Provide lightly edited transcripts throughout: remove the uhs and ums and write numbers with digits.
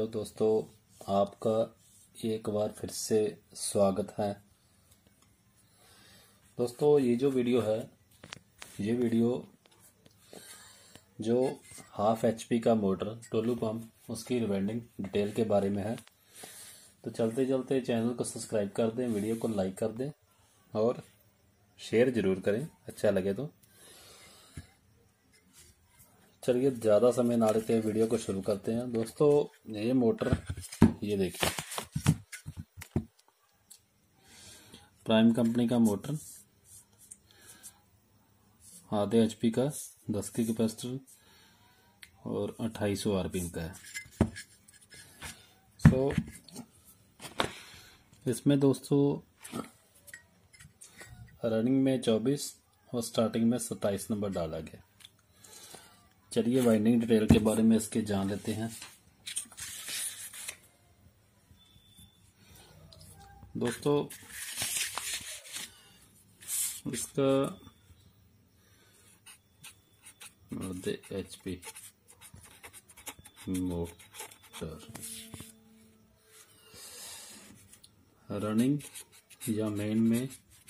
Hello दोस्तों, आपका एक बार फिर से स्वागत है। दोस्तों ये जो वीडियो है, ये वीडियो जो हाफ HP का मोटर टोलू पंप उसकी रिवेंडिंग डिटेल के बारे में है। तो चलते चलते चैनल को सब्सक्राइब कर दें, वीडियो को लाइक कर दें और शेयर ज़रूर करें अच्छा लगे तो। चलिए ज़्यादा समय ना लेते हैं, वीडियो को शुरू करते हैं। दोस्तों ये मोटर, ये देखिए प्राइम कंपनी का मोटर, आधे HP का, 10 की कैपेसिटर और 2800 RPM का है। इसमें दोस्तों रनिंग में 24 और स्टार्टिंग में 27 नंबर डाला गया। चलिए वाइंडिंग डिटेल के बारे में इसके जान लेते हैं। दोस्तों इसका आधे HP मोटर रनिंग या मेन में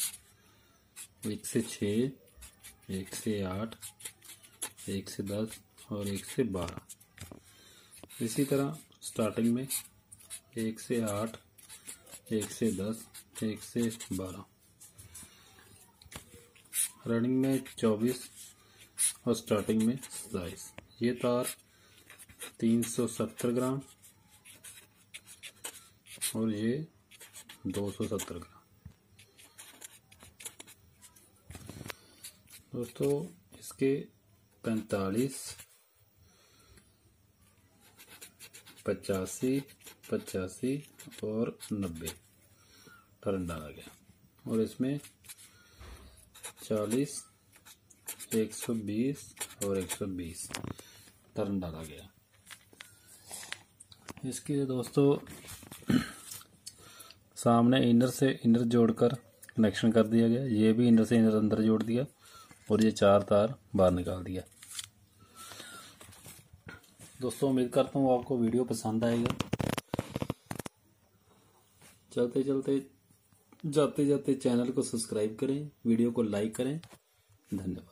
1 से 6, 1 से 8, 1 से 10 और 1 से 12। इसी तरह स्टार्टिंग में 1 से 8, 1 से 10, 1 से 12। रनिंग में 24 और स्टार्टिंग में 27। ये तार 370 ग्राम और ये 270 ग्राम। दोस्तों इसके 45, 85, 85 और 90 टर्न डाला गया और इसमें 40, 120 और 120 टर्न डाला गया। इसके दोस्तों सामने इनर से इनर जोड़कर कनेक्शन कर दिया गया। ये भी इनर से इनर अंदर जोड़ दिया और ये 4 तार बाहर निकाल दिया। दोस्तों उम्मीद करता हूँ आपको वीडियो पसंद आएगा। चलते चलते जाते जाते चैनल को सब्सक्राइब करें, वीडियो को लाइक करें। धन्यवाद।